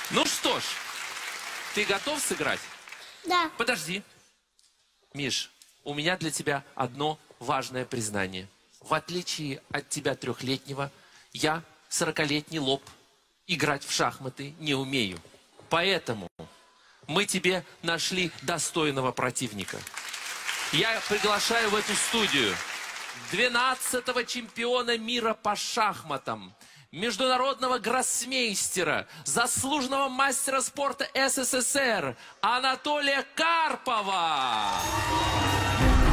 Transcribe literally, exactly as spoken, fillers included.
Ну что ж, ты готов сыграть? Да. Подожди. Миш, у меня для тебя одно важное признание. В отличие от тебя трехлетнего, я, сорокалетний лоб, играть в шахматы не умею. Поэтому мы тебе нашли достойного противника. Я приглашаю в эту студию двенадцатого чемпиона мира по шахматам, международного гроссмейстера, заслуженного мастера спорта СССР Анатолия Карпова.